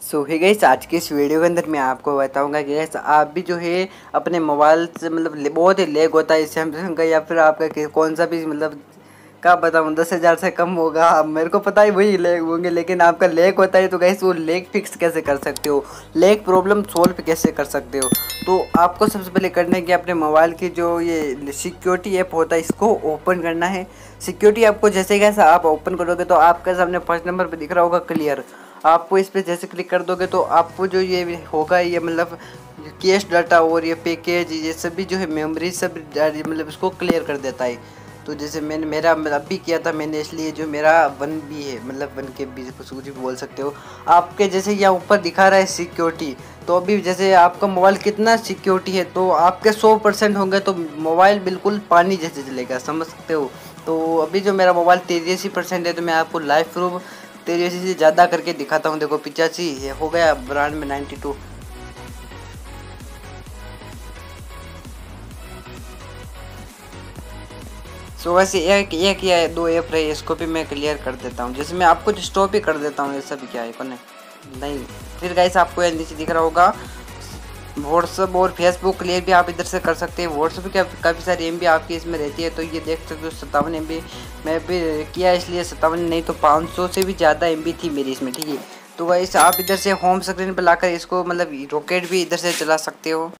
सो है गाइस, आज के इस वीडियो के अंदर मैं आपको बताऊंगा कि गाइस आप भी जो है अपने मोबाइल से बहुत ही लैग होता है सैमसंग का या फिर आपका कौन सा भी क्या बताऊँ 10,000 से कम होगा। अब मेरे को पता है वही लैग होंगे, लेकिन आपका लैग होता है तो गाइस वो लैग फिक्स कैसे कर सकते हो, लैग प्रॉब्लम सोल्व कैसे कर सकते हो। तो आपको सबसे पहले करना है कि अपने मोबाइल की जो ये सिक्योरिटी ऐप होता है इसको ओपन करना है। सिक्योरिटी ऐप को जैसे कैसे आप ओपन करोगे तो आपके सामने फर्स्ट नंबर पर दिख रहा होगा क्लियर। आपको इस पर जैसे क्लिक कर दोगे तो आपको जो ये होगा ये कैश डाटा और ये पैकेज ये सभी जो है मेमोरी सब इसको क्लियर कर देता है। तो जैसे मैंने मेरा अभी किया था मैंने, इसलिए जो मेरा 1 B है 1 KB कुछ भी बोल सकते हो। आपके जैसे यहाँ ऊपर दिखा रहा है सिक्योरिटी, तो अभी जैसे आपका मोबाइल कितना सिक्योरिटी है तो आपके 100% होंगे तो मोबाइल बिल्कुल पानी जैसे चलेगा, समझ सकते हो। तो अभी जो मेरा मोबाइल 83% है तो मैं आपको लाइव प्रूफ 83 से ज़्यादा करके दिखाता हूँ। देखो 85 हो गया, ब्रांड में 92। सो वैसे एक या दो ऐप रहे, इसको भी मैं क्लियर कर देता हूँ। जैसे मैं आपको जो स्टॉप ही कर देता हूँ, ये सब क्या है कौन है नहीं। फिर गाइस आपको यहाँ नीचे दिख रहा होगा व्हाट्सअप और फेसबुक क्लियर भी आप इधर से कर सकते हैं। व्हाट्सअप की काफ़ी सारी MB आपकी इसमें रहती है, तो ये देख सकते हो 57 MB मैं भी किया, इसलिए 57 नहीं तो 500 से भी ज़्यादा MB थी मेरी इसमें, ठीक है। तो गाइस आप इधर से होम स्क्रीन पर लाकर इसको रॉकेट भी इधर से चला सकते हो।